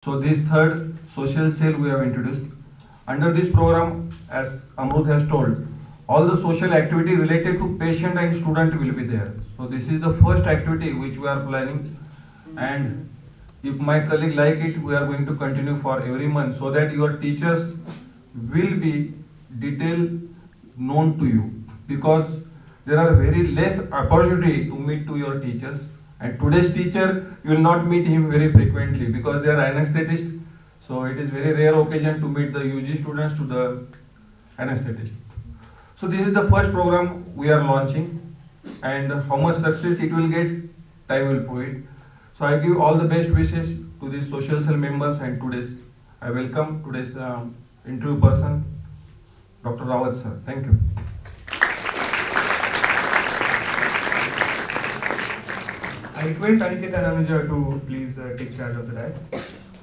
So this third social cell we have introduced. Under this program, as Amrut has told, all the social activity related to patient and student will be there. So this is the first activity which we are planning, and if my colleague like it, we are going to continue for every month so that your teachers will be detail known to you, because there are very less opportunity to meet to your teachers, and today's teacher you will not meet him very frequently because they are anesthetist. So it is very rare occasion to meet the UG students to the anesthetist. So this is the first program we are launching, and how much success it will get, time will prove it. So I give all the best wishes to the social cell members, and I welcome today's interview person, Dr. Rawat sir. Thank you. I request Aniket and Anuja to please take charge of the dais.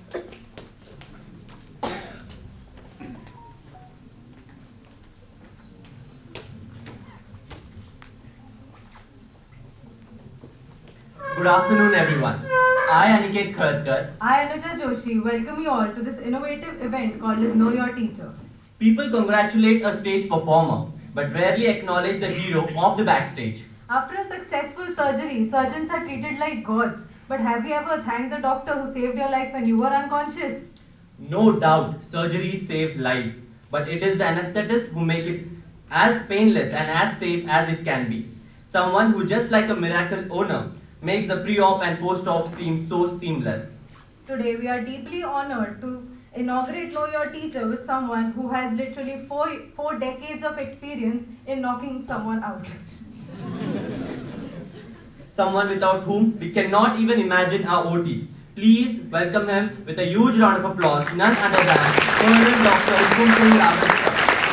Good afternoon, everyone. I, Aniket Kharatkar. I, Anuja Joshi, welcome you all to this innovative event called as Know Your Teacher. People congratulate a stage performer, but rarely acknowledge the hero of the backstage. After a successful surgery, surgeons are treated like gods. But have you ever thanked the doctor who saved your life when you were unconscious? No doubt, surgeries save lives, but it is the anesthetist who make it as painless and as safe as it can be. Someone who, just like a miracle owner, makes the pre-op and post-op seem so seamless. Today we are deeply honored to inaugurate Know Your Teacher with someone who has literally four decades of experience in knocking someone out. Someone without whom we cannot even imagine our OT. Please welcome him with a huge round of applause, none other than Colonel Dr. Hukumsingh Rawat.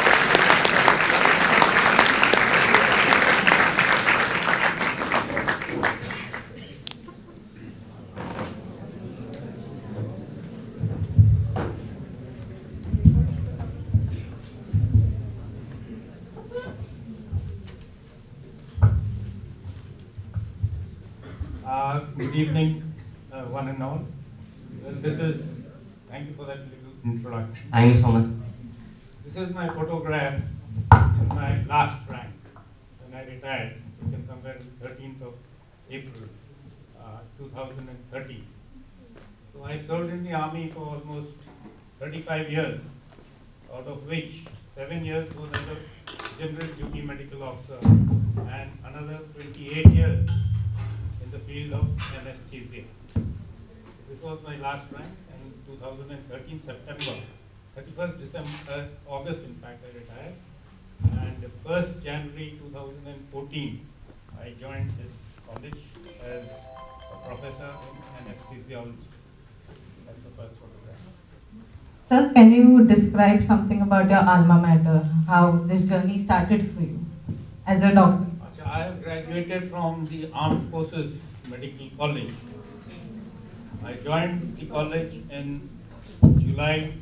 Good evening, one and all. Well, thank you for that little introduction. Thank you so much. This is my photograph in my last rank when I retired, which is somewhere on 13th of April 2013. So I served in the army for almost 35 years, out of which 7 years was as a general duty medical officer and another 28 years in the field of anesthesia. This was my last rank, and 2013 September, 31st December, August in fact I retired, and 1st January 2014 I joined this college as a professor in anesthesiology. That's the first photograph. Sir, can you describe something about your alma mater, how this journey started for you as a doctor? I have graduated from the Armed Forces Medical College. I joined the college in July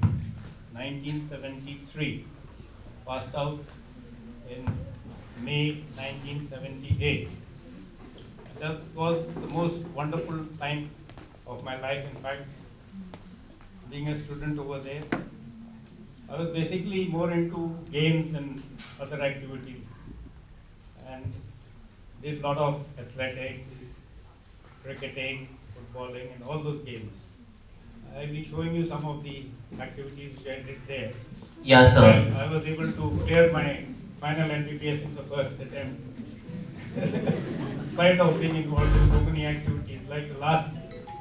1973, passed out in May 1978. That was the most wonderful time of my life, in fact, being a student over there. I was basically more into games and other activities, and did a lot of athletics, cricketing, footballing, and all those games. I'll be showing you some of the activities which I did there. Yes, sir. Well, I was able to clear my final MBBS in the first attempt, in spite of being involved in so many activities. Like the last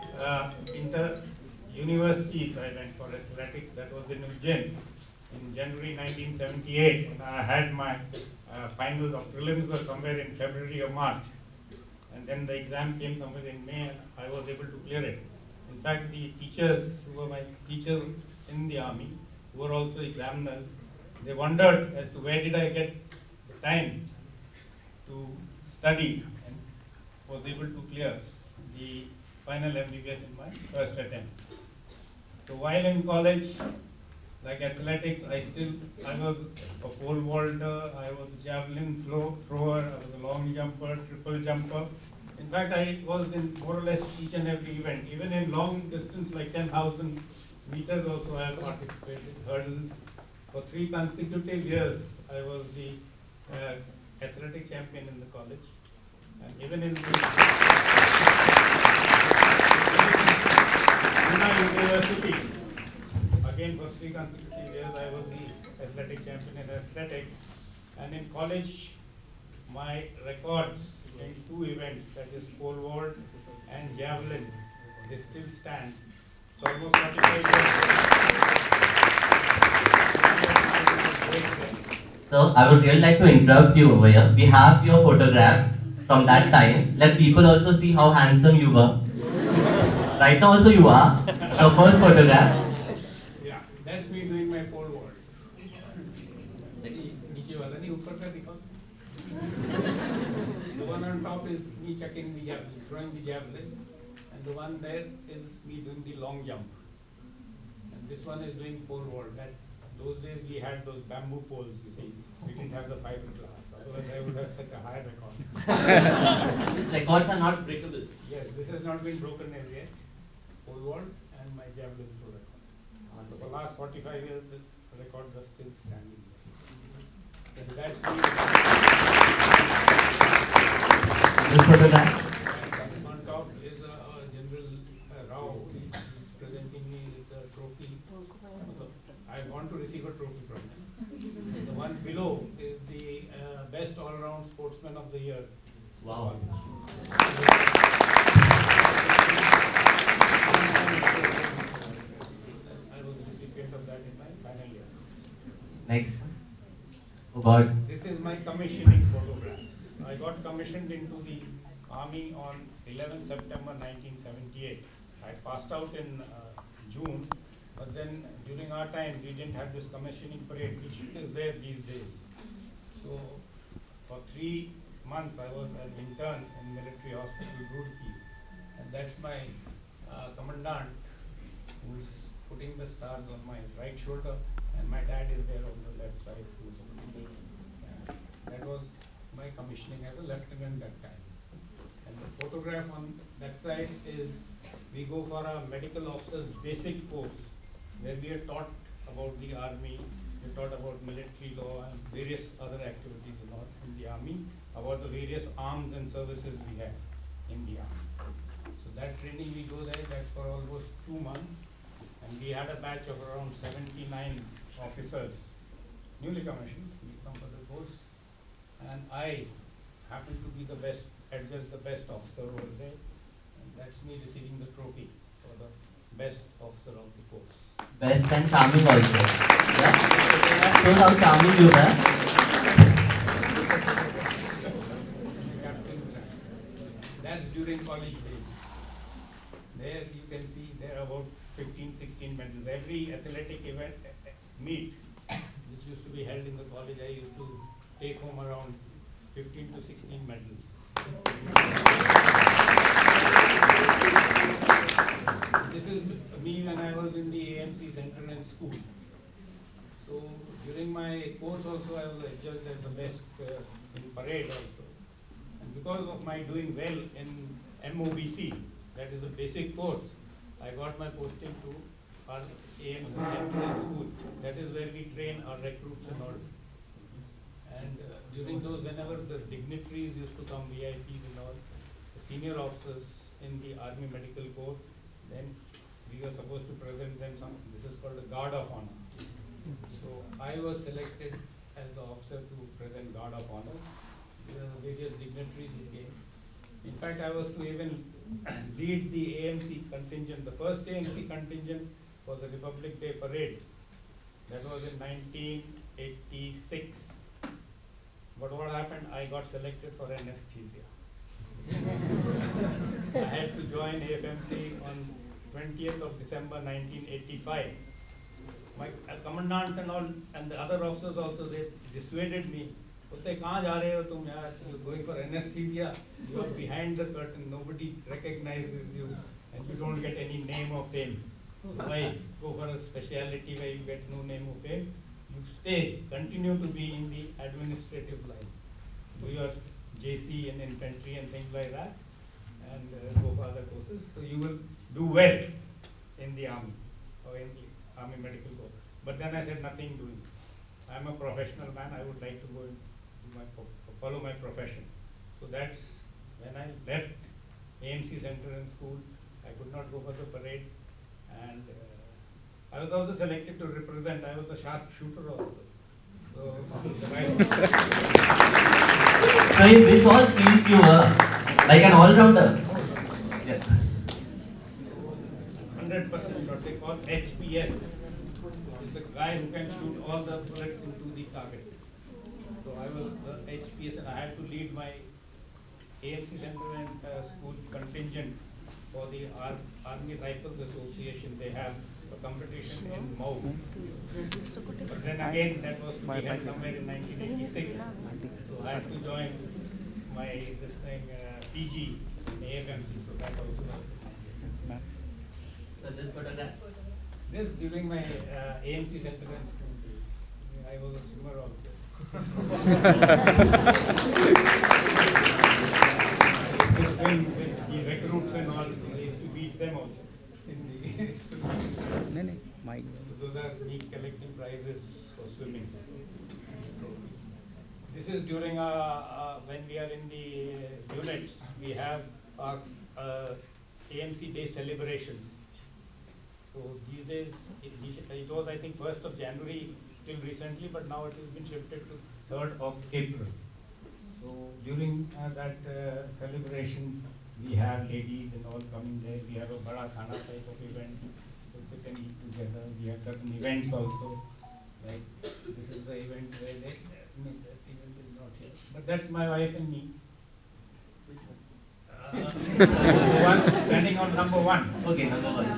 inter-university I went for athletics, that was in Ujjain in January 1978, and I had my finals of prelims were somewhere in February or March, and then the exam came somewhere in May, and I was able to clear it. In fact, the teachers who were my teachers in the army, who were also examiners, they wondered as to where did I get the time to study, and was able to clear the final MBBS in my first attempt. So while in college, like athletics, I was a pole vaulter, I was a javelin thrower, I was a long jumper, triple jumper, In fact, I was in more or less each and every event, even in long distance like 10,000 meters also I have participated, hurdles. For 3 consecutive years, I was the athletic champion in the college. And even in my university, again for 3 consecutive years, I was the athletic champion in athletics. And in college, my records in 2 events, that is pole vault and javelin, they still stand. So almost 45 years. So I would really like to interrupt you over here. We have your photographs from that time. Let people also see how handsome you were. Right now also you are. The first photograph. Yeah, that's me doing my pole vault. नीचे वाला नहीं ऊपर का दिखाओ. The one on top is me chucking the javelin, throwing the javelin, and the one there is me doing the long jump. And this one is doing pole vault. That those days we had those bamboo poles. You see, we didn't have the fiberglass. Otherwise, I would have such a high record. These records are not breakable. Yes, this has not been broken as yet. Pole vault and my javelin throw record. So for the last 45 years, the records are still standing. And that's me. This photograph. And on top is General Rao. He's presenting me with the trophy. I want to receive a trophy from him. The one below is the best all-round sportsman of the year. Wow. I was the recipient of that in my final year. Next. Oh God. This is my commissioning photographs. I got commissioned into the army on 11 September 1978. I passed out in June, but then during our time we didn't have this commissioning parade, which is there these days. So for 3 months I was an intern in military hospital Roorkee, and that's my commandant who's putting the stars on my right shoulder, and my dad is there on the left side who's that was my commissioning as a lieutenant that time. And the photograph on that side is we go for a medical officer's basic course where we are taught about the army, we are taught about military law and various other activities in the army, about the various arms and services we have in the army. So that training we go there, that's for almost 2 months, and we had a batch of around 79 officers, newly commissioned, we come for the course, and I happen to be the best, adjudged the best officer over there, and that's me receiving the trophy for the best officer of the course. Best and charming also. Yeah? Shows how charming you are. That's during college days. There you can see there are about 15-16 medals. Every athletic event meet which used to be held in the college, I used to take home around 15 to 16 medals. This is me when I was in the AMC Center and school. So during my course also I was adjudged as the best in parade also. And because of my doing well in MOBC, that is the basic course, I got my posting to our AMC Center and school. That is where we train our recruits and all. And during those, whenever the dignitaries used to come, VIPs and all, the senior officers in the Army Medical Corps, then we were supposed to present them some, this is called a Guard of Honor. So I was selected as the officer to present Guard of Honor. There were various dignitaries who came. In fact, I was to even lead the AMC contingent, the first AMC contingent for the Republic Day Parade. That was in 1986. But what happened, I got selected for anesthesia. I had to join AFMC on 20th of December 1985. My commandants and all, and the other officers also, they dissuaded me. You're going for anesthesia, you are behind the curtain, nobody recognizes you, and you don't get any name or fame. So why go for a specialty where you get no name or fame? You stay, continue to be in the administrative line. Do your JC and infantry and things like that, and go for other courses. So you will do well in the army or in the army medical corps. But then I said nothing doing. I'm a professional man. I would like to go and do follow my profession. So that's when I left AMC Center in school. I could not go for the parade, and I was also selected to represent. I was a sharp shooter also. So, So in which all fields you were? Like an all-rounder? Yes. 100% what they call HPS. Is the guy who can shoot all the bullets into the target. So I was the HPS, and I had to lead my AMC Center and school contingent for the Army Rifles Association. They have a competition in Mau. But then again, that was to be held somewhere in 1986. So I had to join my PG in AFMC. So that also. So this photograph. This during my AMC Center and school days. I was a swimmer also. When the recruits and all, they used to beat them also. So those are me collecting prizes for swimming. This is during when we are in the units, we have AMC Day celebrations. So these days, it was I think 1st of January till recently, but now it has been shifted to 3rd of April. So during that celebrations, we have ladies and all coming there. We have a bada khana type of event. So sit and eat together. We have certain events also. Like this is the event where they, that event is not here. But that's my wife and me. One standing on number 1. Okay, number 1.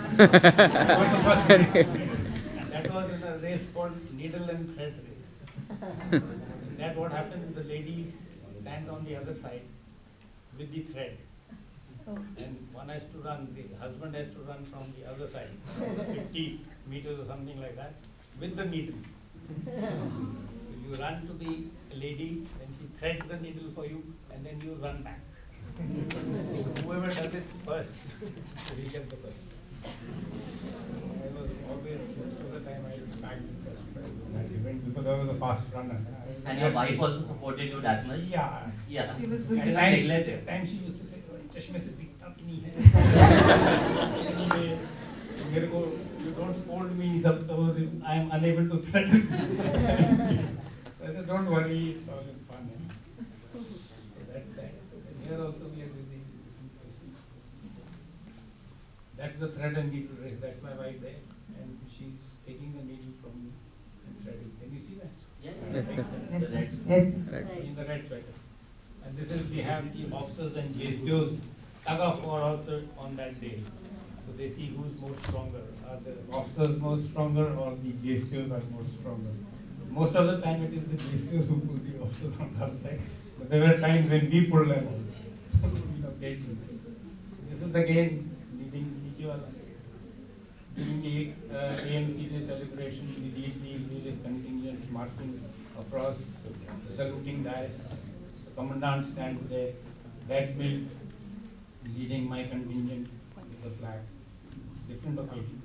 And that was in a race called needle and thread race. That what happens, the ladies stand on the other side with the thread. And one has to run, the husband has to run from the other side, 50 meters or something like that, with the needle. So you run to the lady, then she threads the needle for you, and then you run back. So whoever does it first, will get the first. I was always, most of the time I was back first in that event because I was a fast runner. And your wife also supported you that much? Yeah. Yeah. She was You cannot neglect it. Time she used to say, "चश्मे से दिखता भी नहीं है." Anyway, मेरे को, you don't scold me, suppose I am unable to thread. So I said, don't worry, it's all in fun. So that's that. Here also we are busy in different places. That's the thread and needle race. That's my wife there, and she's taking the needle from me and threading. Can you see that? Yeah. In the red sweater. And this is, we have the officers and JCOs tug of war also on that day. So they see who's more stronger. Are the officers more stronger or the JCOs are more stronger? Most of the time it is the JCOs who pull the officers on the other side. But there were times when we pulled them also. This is again leading during the AMC Day celebration, we lead the various contingents marching across, the saluting dais. The commandant stands there, that's me leading my contingent with the flag. Different occasions.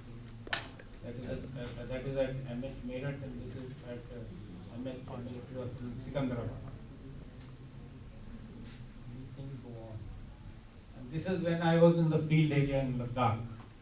That is at MS Meerut, and this is at MS Sikandrabad. These things go on. And this is when I was in the field area in Ladakh.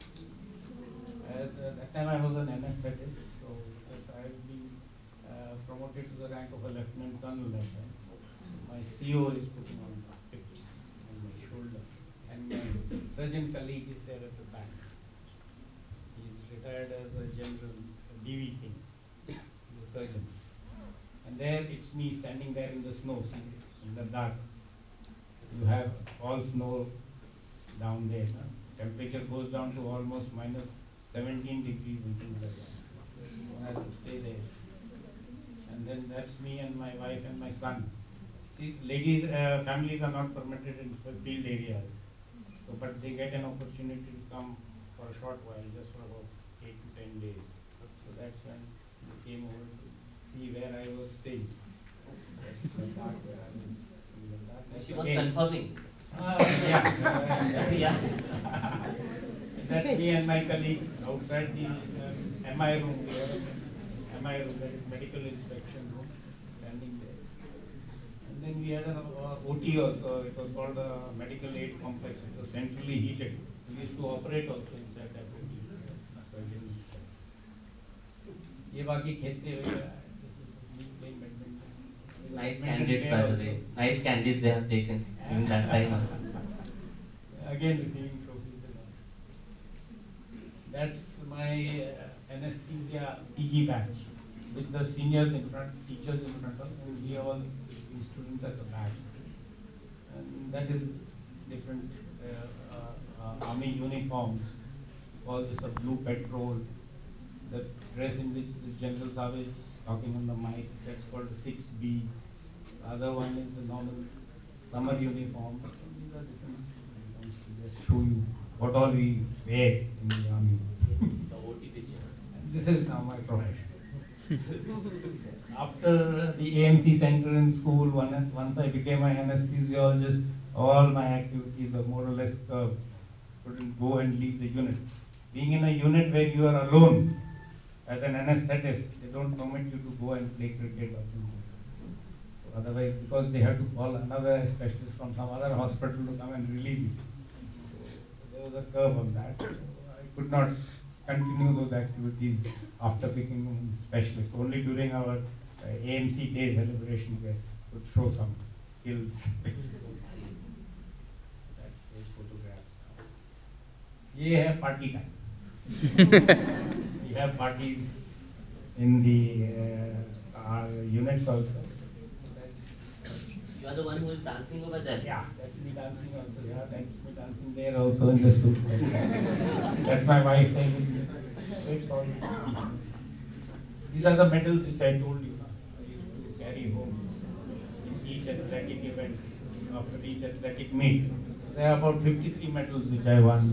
That time I was an anesthetist, so I had been promoted to the rank of a lieutenant colonel that time. So my CO is putting on pips on my shoulder, and my surgeon colleague is there at the back. He's retired as a general, DV Singh, the surgeon. And there it's me standing there in the snow, see, in the dark. You have all snow down there. No? Temperature goes down to almost minus 17 degrees and things like that. So I have to stay there. And then that's me and my wife and my son. See, ladies, families are not permitted in field areas. So, but they get an opportunity to come for a short while, just for about 8 to 10 days. So that's when they came over to see where I was staying. That's the part where I was in the dark. She was confirming. Yeah. That me and my colleagues outside the MI room, we have an MI room, that is medical inspection room, standing there. And then we had an OT also, it was called a medical aid complex, it was centrally heated. We used to operate also inside that OT. ये बाकी खेलते हुए playing badminton. Nice candidates, by the way. Nice candidates they have taken during that time also. Again receiving trophies and all. That's my anesthesia PG batch with the seniors in front, teachers in front of, and we all the students at the back. And that is different army uniforms. All this of blue petrol, the dress in which the General Saab is talking on the mic, that's called 6B. The other one is the normal summer uniform. These are different uniforms to just show you what all we wear in the army. The OT picture. And this is now my profession. After the AMC center in school, once I became an anesthesiologist, all my activities were more or less curbed. Couldn't go and leave the unit. Being in a unit where you are alone as an anesthetist, they don't permit you to go and play cricket or something. So otherwise, because they have to call another specialist from some other hospital to come and relieve you. So there was a curve on that. So I could not continue those activities after becoming specialist. Only during our AMC day celebration, yes, could show some skills. That's those photographs now. ये है party time. We have parties in the units also. You are the one who is dancing over there. Yeah, that's me dancing also. Yeah, that's me dancing there also in the suit. That's my wife saying, it's all. These are the medals which I told you. I used to carry home in each athletic event, after each athletic meet. There are about 53 medals which I won.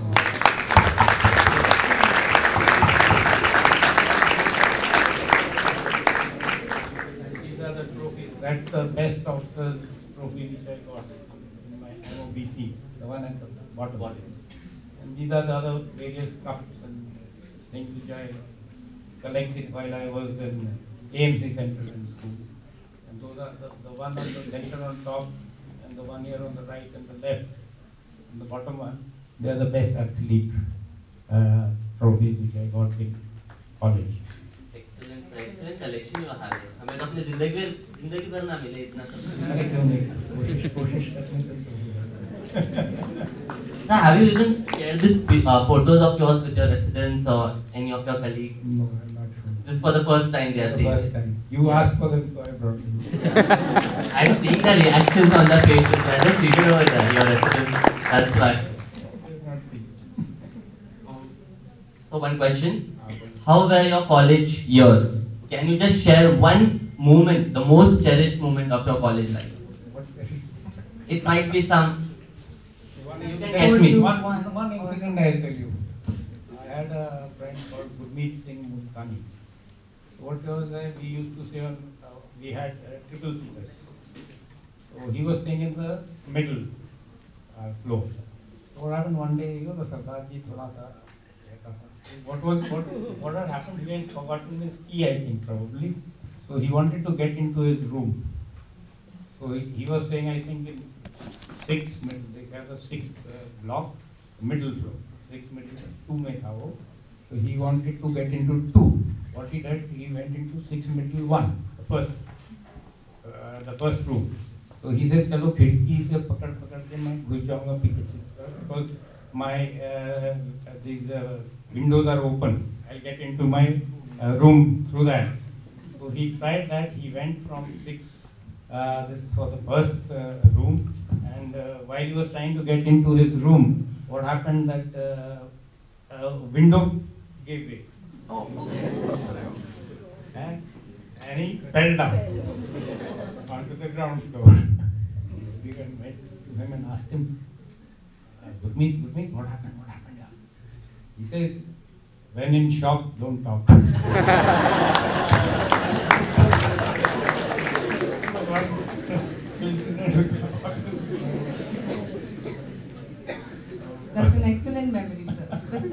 These are the trophies. That's the best officer's trophy which I got in my MOBC, the one at the bottom. And these are the other various cups and things which I collected while I was in AMC Center in school. And those are the one on the center on top and the one here on the right and the left. And the bottom one, they are the best athlete trophies which I got in college. Excellent, sir. Excellent collection you are having. हमें तो अपनी जिंदगी भर ना मिले इतना सब. Sir, have you even shared these photos of yours with your residents or any of your colleagues? No, I'm not sure. This is for the first time they are The seeing. first time. You asked for them, so I brought them. I'm seeing the reactions on the faces. I just read it over there, your residents. That's why. So one question. How were your college years? Can you just share one moment, the most cherished moment of your college life? It might be some. One You can incident, get me. one incident I'll tell you. I had a friend called Hukumsingh Rawat. What was that? We used to stay on, we had triple seaters. So he was staying in the middle floor. So what happened one day, the Sardarji thoda tha. What had happened, he had forgotten his key, I think, probably. So he wanted to get into his room. So he was staying, I think, in they have a sixth block, middle floor. 6 middle, 2 mein tha wo. So he wanted to get into 2. What he did, he went into 6 middle 1, the first room. So he said, "Chalo khidki se pakad ke main ghus jaunga picture because my these windows are open. I'll get into my room through that." So he tried that. He went from 6. This was the first room, and while he was trying to get into his room, what happened that window gave way. And he fell down onto the ground floor. We went to him and asked him, Gurmeet, what happened? What happened? He says, when in shock, don't talk.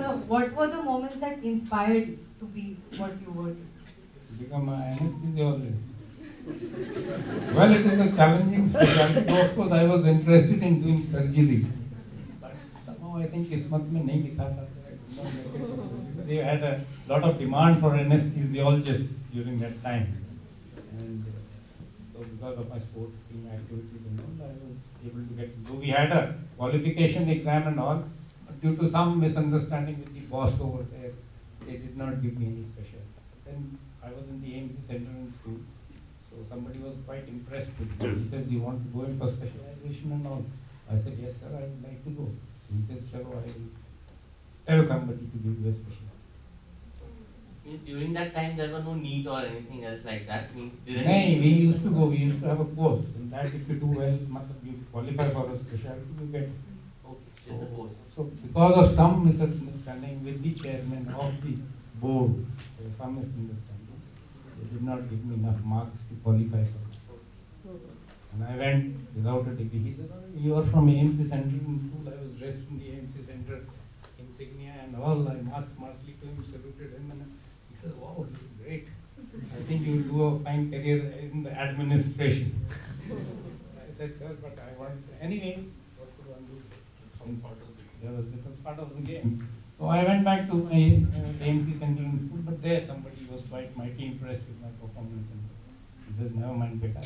what were the moments that inspired you to be what you were? Become an anesthesiologist. Well, it is a challenging specialty. Of course, I was interested in doing surgery, but somehow I think Kismat mein nahi likha tha. They had a lot of demand for anesthesiologists during that time, and so because of my sports team activities and all, I was able to get. Though we had a qualification exam and all, but due to some misunderstanding with the boss over there, they did not give me any special. Then I was in the AMC center in school, so somebody was quite impressed with me. He says, "You want to go in for specialization and all?" I said, "Yes, sir, I would like to go." He says, "Chalo, I will tell somebody to give you a special." Means during that time there were no NEET or anything else like that. Means didn't. No, we used to go. We used to have a course. In that, if you do well, you qualify for a specialty, you get. Okay, just a course. So because of some misunderstanding with the chairman of the board, there was some misunderstanding. They did not give me enough marks to qualify for it. And I went without a degree. He said, "Oh, you are from AMC Center in school." I was dressed in the AMC Center insignia and all. I marched smartly to him, saluted him, and he said, "Wow, you did great. I think you will do a fine career in the administration." I said, "Sir, but I want anyway. What could one do?" It was part of the game. So I went back to my AMC Center in school, but there somebody was quite mighty impressed with my performance. And he says, "Never mind, beta.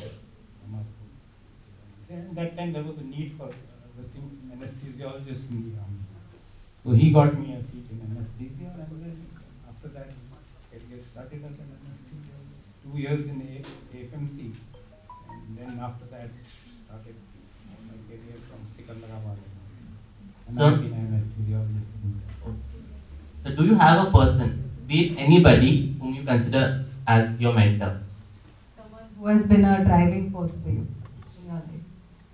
At that time there was a need for anesthesiologists in the army. So he got me a seat in anesthesia, and then after that I started as an anesthesiologist. 2 years in AFMC, and then after that started my career from Sikandarabad. And Sir? I've been an anesthesiologist. So do you have a person, be it anybody, whom you consider as your mentor? Someone who has been a driving force for you in your life.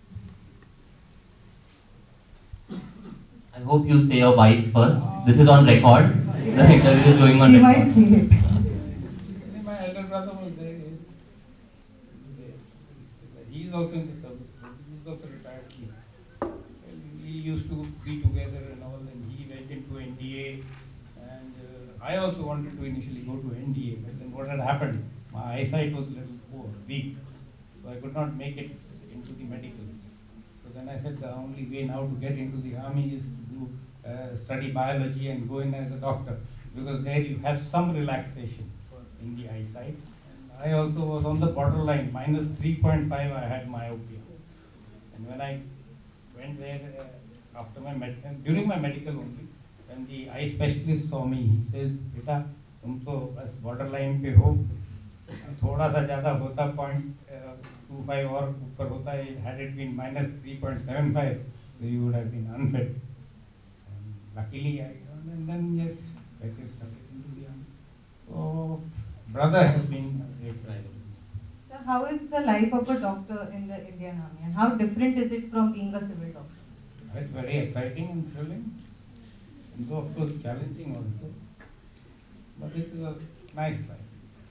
I hope you say your wife first. This is on record. The interview is going on She record. might see it. My elder brother was there. He is also in the service. He is also retired. We used to be together and all, and he went into NDA. And I also wanted to initially go to NDA, but then what had happened? My eyesight was a little poor, weak, so I could not make it into the medical. So then I said the only way now to get into the army is to do study biology and go in as a doctor, because there you have some relaxation in the eyesight. And I also was on the borderline, minus 3.5 I had myopia. And when I went there after my during my medical only, when the eye specialist saw me, he says, "Beta, तुम तो बस borderline पे हो, थोड़ा सा ज़्यादा होता 0.25 और ऊपर होता है, had it been minus 3.75, so you would have been unfit." And luckily I and then yes, I started into the army. So brother has been a great driver. So how is the life of a doctor in the Indian Army, and how different is it from being a civil doctor? It's very exciting and thrilling, and though of course challenging also, but it is a nice life.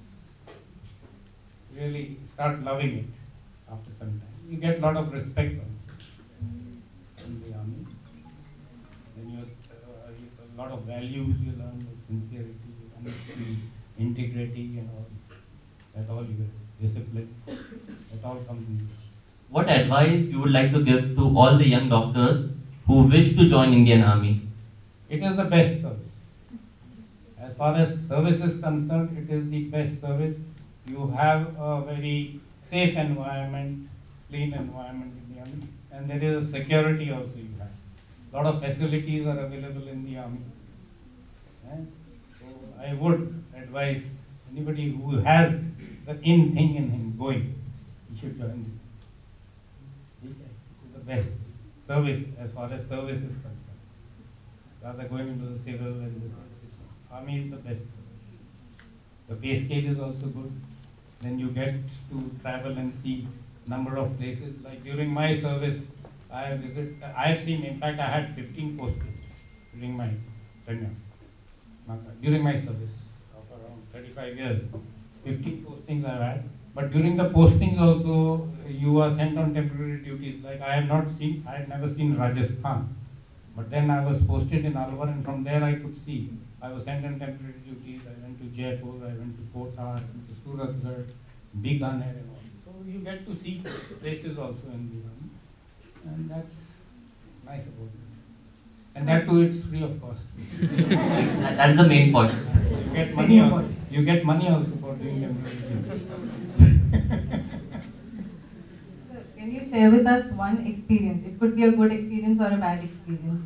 Really start loving it after some time. You get a lot of respect also in the army. Then you a lot of values you learn, like sincerity, honesty, integrity, and all. That all you get. Discipline. That all comes in. What advice you would like to give to all the young doctors who wish to join Indian Army? It is the best service. As far as service is concerned, it is the best service. You have a very safe environment, clean environment in the army, and there is a security also you have. A lot of facilities are available in the army. So I would advise anybody who has the in thing in him going, he should join the It is the best service as far as service is concerned. Rather going into the civil and the service. Army is the best service. The pay scale is also good. Then you get to travel and see number of places. Like during my service, I have seen, in fact, I had 15 postings during my tenure. During my service of around 35 years, 15 postings I have had. But during the postings also, you are sent on temporary duties. Like I had never seen Rajasthan. But then I was posted in Alwar, and from there I could see. I was sent on temporary duties. I went to Jaipur, I went to Kota, I went to Suratgarh, Bikaner and all. So you get to see places also in Bikaner, and that's nice about it. And that too, it's free of cost. That is the main point. You get money also. You get money also for doing temporary duties. Can you share with us one experience? It could be a good experience or a bad experience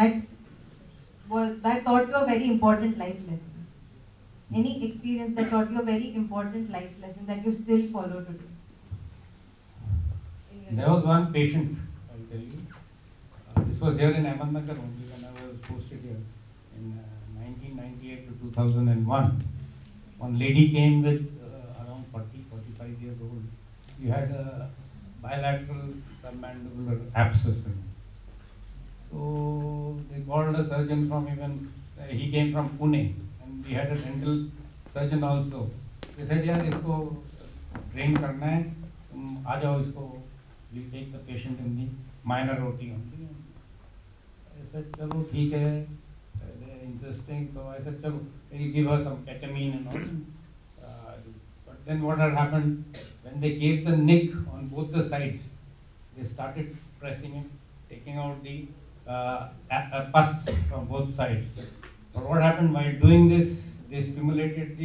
that taught you a very important life lesson. Any experience that taught you a very important life lesson that you still follow today? There was one patient, I'll tell you. This was here in Ahmednagar only when I was posted here in 1998 to 2001. One lady came with around 45 years old. She had a bilateral submandibular abscess. So they called a surgeon from he came from Pune, and we had a dental surgeon also. They said, "यार इसको train करना है, तुम आ जाओ इसको, we take the patient in the minor OT only." I said, "चलो ठीक है." They're insisting, so I said, "चलो, we'll give her some ketamine and all." But then what had happened, when they gave the nick on both the sides, they started pressing it, taking out the pus from both sides. But what happened while doing this, they stimulated the